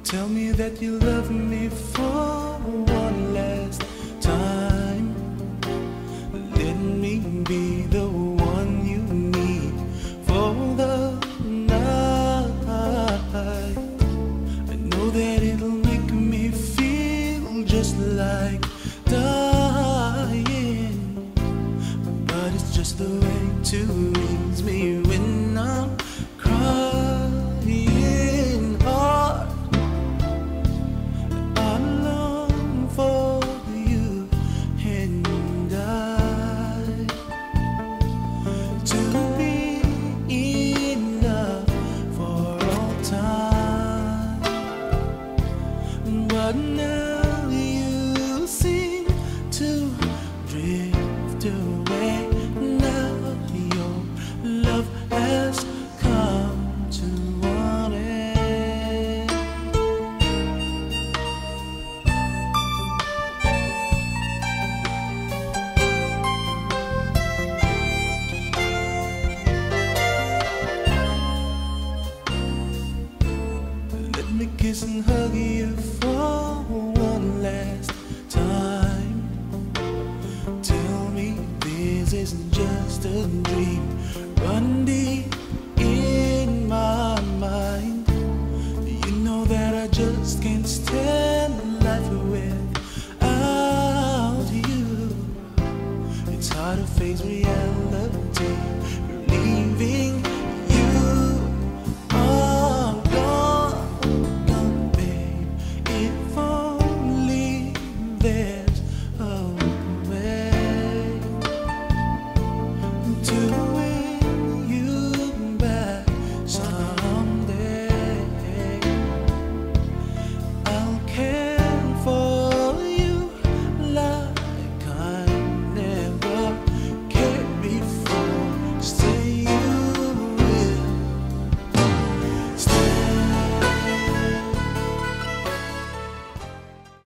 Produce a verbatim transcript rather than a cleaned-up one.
Tell me that you love me for one last time. Let me be the one you need for the night. I know that it'll make me feel just like dying, but it's just the way to ease me when I'm crying hard. I long for you and I to be enough for all time, but now you seem to drift away. Now your love has come to an end. Let me kiss and hug you for one last time. Tell me this isn't just a dream. Run deep in my mind. You know that I just can't stand life without you. It's hard to face reality, leaving you all gone, gone, babe. If only there's a way to